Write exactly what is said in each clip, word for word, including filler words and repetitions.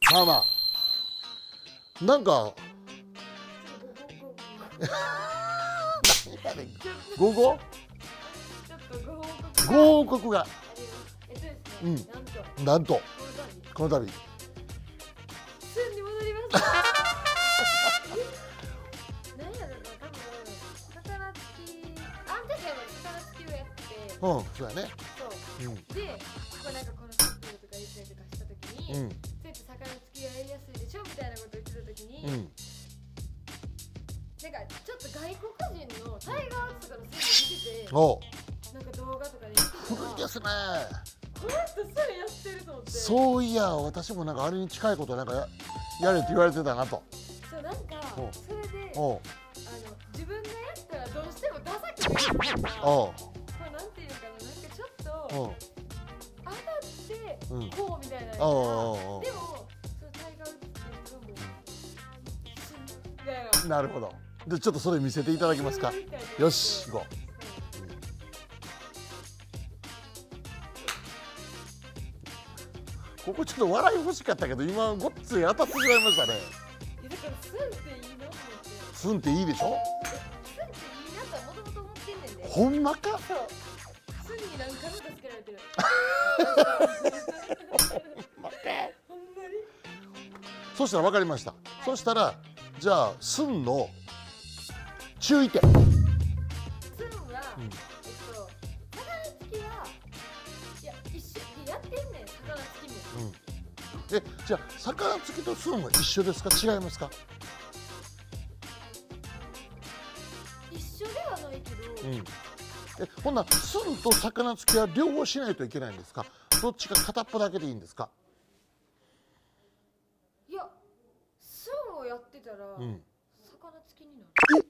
まあまあなんか午後ご報告が、うん、なんとこの度すんに戻りました。何やろな、多分魚つき、あん時は魚つきをやってて、 うん、そうやね。 そう、 うん、 で、こうなんかこのカップルとか言ったりとかした時に、 うん、 そうやって魚つきがやりやすいでしょみたいなこと言ってた時に、 うん、 なんかちょっと外国人のタイガーとかのスープ見てて、 お、 なんか動画とかで見てたら、 古いですね。 この人それやってると思って。 そういや、私もなんかあれに近いことなんか や, やれって言われてたなと。 そう、なんかおそれで、あおうの自分がやったらどうしてもダサく見えるから、 おうこうなんていうかな、なんかちょっとおう上がってうんこうみたいなやつが、 おうおうおうでもそのタイガーウッズっていうのもスンみたいな。 なるほど。でちょっとそれ見せていただけますか。よし、行こう。ここちょっと笑い欲しかったけど今ごっつい当たってしまいましたね。 いやだからスンっていいなと思って。 スンっていいでしょ。 スンっていいなとはもともと思ってんねんで。 ほんまか。 そう。スンに何回も助けられてる。ほんまに。 そしたら分かりました、はい、そしたらじゃあスンの注意点。 スンは、うん、えっと魚つきはいや一緒でやってんねん、魚つきも。 うんえ、じゃあ魚つきとスンは一緒ですか、違いますか。 一緒ではないけど、 うん、えほんならスンと魚つきは両方しないといけないんですか、どっちか片っぽだけでいいんですか。 いや、スンをやってたら、 うん、 魚つきになる。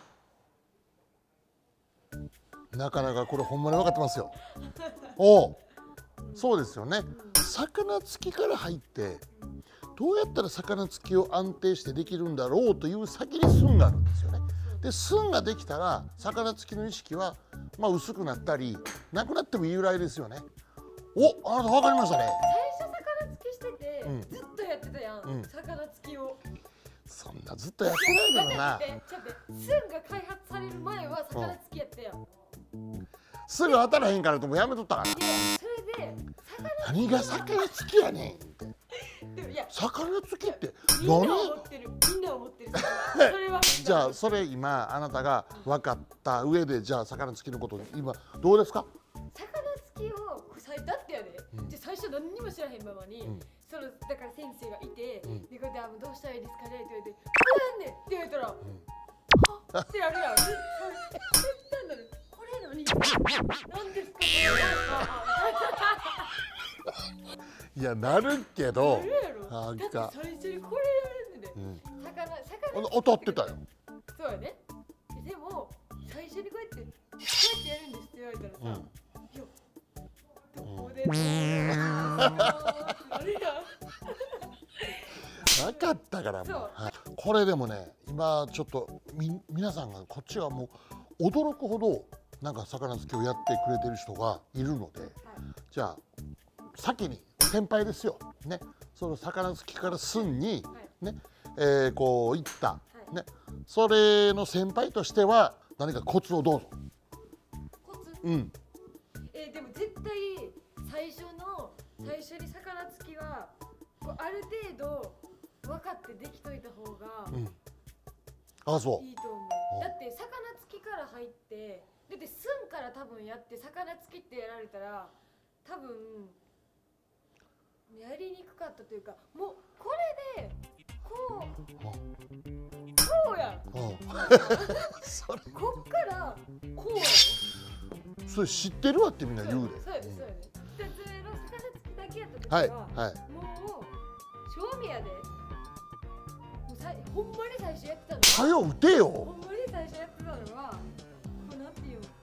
なかなかこれほんまに分かってますよ。おお、そうですよね、うん、魚つきから入ってどうやったら魚つきを安定してできるんだろうという先にスンがあるんですよね。でスンができたら魚つきの意識はまあ薄くなったりなくなってもいいぐらいですよね。お、あなた分かりましたね。 最初魚つきしてて、うん、ずっとやってたやん、うん、魚つきを。 そんなずっとやってないけどな。 スンが開発される前は魚つきやったやん。 すぐ当たらへんからともやめとったから。 それで何が魚つきやねんって。 でもいや魚つきってみんな思ってる、みんな思ってる。それはじゃあそれ今あなたが分かった上でじゃあ魚つきのこと今どうですか。 魚つきをさだってやで、うん、で最初何にも知らへんままに、うん、そのだから先生がいて、うん、でこれでどうしたらいいですかねって言われて「これやんねん」って言われたら「うん、はっ」ってやるやん。絶対なる。これ何？何ですか？ いやなるけど。 なんかだって最初にこれやるんで、うん、魚魚当たってたよ。 そうやね。でも最初にこうやってこうやってやるんですって言われたらさ、うん、いやどこでどうあれやなかったからもう、はい、これでもね今ちょっとみ皆さんがこっちはもう驚くほどなんか魚つきをやってくれてる人がいるので、はい、じゃあ先に先輩ですよね、その魚つきからスンにね、はい、えー、こういった、はい、ね、それの先輩としては何かコツをどうぞ。 コツ？ うん。 えー、でも絶対最初の最初に魚つきはこうある程度分かってできといた方が、うん、 あ、そういいと思う。だって魚つきから入ってだってスンから多分やって魚つきってやられたら多分やりにくかったというか、もうこれでこうこうやん。 それこっからこうやん。 それ知ってるわってみんな言うで。 そうやで、そうやで。ふたつめの魚つきだけやった時は、はいはい、もう賞味やで。もうさいほんまに最初やってたの。 はよ打てよ。 ほんまに最初やってたのはこうなんていうの。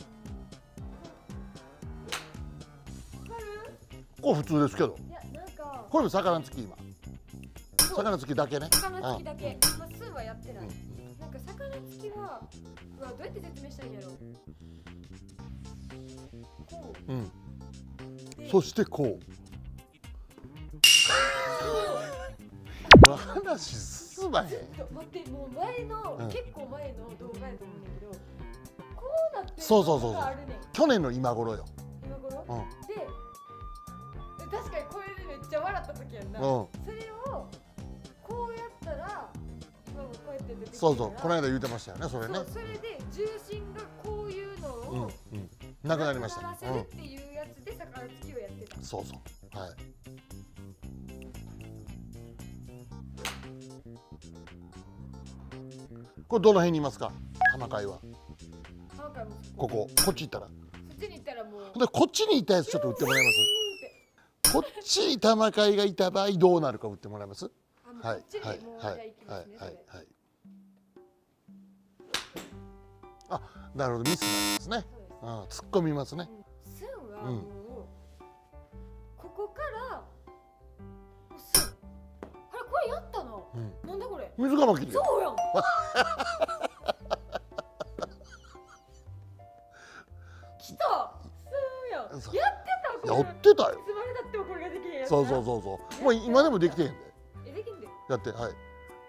わかる？ これ普通ですけど。 いやなんかこれも魚つき今。魚つきだけね。 魚つきだけ。まあ、スンはやってない。うん、なんか魚つきは、うわどうやって説明したらいいんやろ。こう。 うん。そしてこう。 話進まへん。 ちょっと待って、もう前の、 うん、 結構前の動画やと思うんだけど、こうなってるそうそうそうそう、 あるねん。 去年の今頃よ。 今頃、 うん、 で確かにこれでめっちゃ笑った時やんな、 うん、 それをこうやったら今もこうやって出てきてるから、 そうそう、この間言ってましたよね、それね。 そう、それで重心がこういうのを、 うんうん、なくなりました。 なくならせるっていうやつで魚つきをやってた、 うん、そうそう、はい。これどの辺にいますか、玉貝は。 なんかもうここ、こっち行ったら。 こっちに行ったらもうで、こっちにいたやつちょっと売ってもらえます。こっちに玉貝がいた場合どうなるか売ってもらえます。 はい、はい、はい、はい、 はい、はい。あ、なるほど、ミスなんですね。うん、突っ込みますね。 スンはもう、ここからスン、あれこれやったな。なんだこれ。 水がまき。 そうやん。来た。スンやん。やってた。 やってたよ。 つまりだってもこれができへんやつ。 そうそうそうそう。もう今でもできてへんで。 え、できんで。 やって、はい。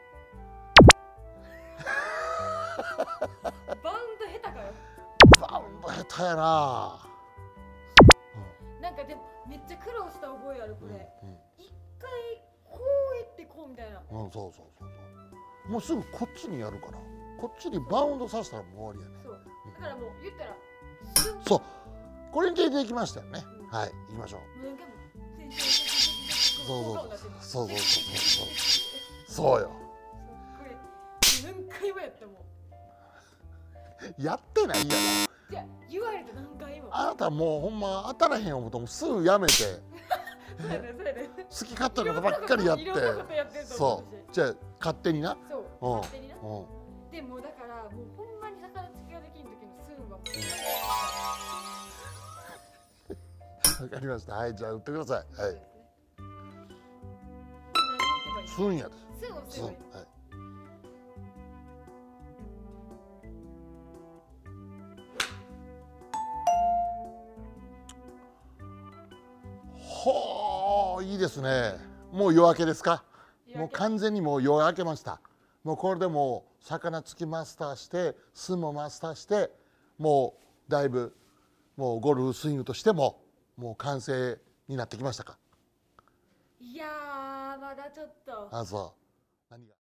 バウンド下手かよ。 バウンド下手やな。 なんかでもめっちゃ苦労した覚えあるこれ。一回こうやってこうみたいな。 うん、そうそうそうそう。もうすぐこっちにやるから。こっちにバウンドさせたらもう終わりやね。 そう。だからもう言ったら。 そう。これに出てきましたよね。はい、行きましょう。そうそうそうそうそうそうそうよ。 これ何回もやったもん。 やってないやろ。 いや、言われて何回も。 あなたもうほんま当たらへん思うとすぐやめてそうやね、そうやね。 好き勝手なことばっかりやって、そうじゃあ勝手にな。 そう、勝手にな。でもだからもうほんまに魚つきができん時のスンはもうわかりました。はい、じゃあ売ってください。はい。スンやです。 スンをする。はい。 ほー、いいですね。もう夜明けですか。もう完全にもう夜明けました。もうこれでもう魚つきマスターして、スンもマスターして、もうだいぶもうゴルフスイングとしてももう完成になってきましたか。 いやー、まだちょっと。 あ、そう。何が。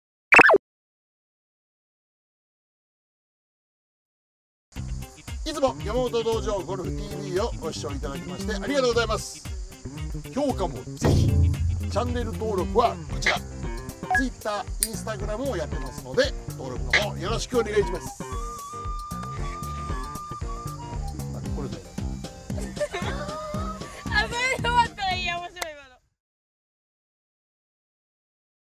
いつも山本道場ゴルフ ティービー をご視聴いただきましてありがとうございます。評価もぜひ、チャンネル登録はこちら、Twitter、Instagram をやってますので登録の方よろしくお願いします。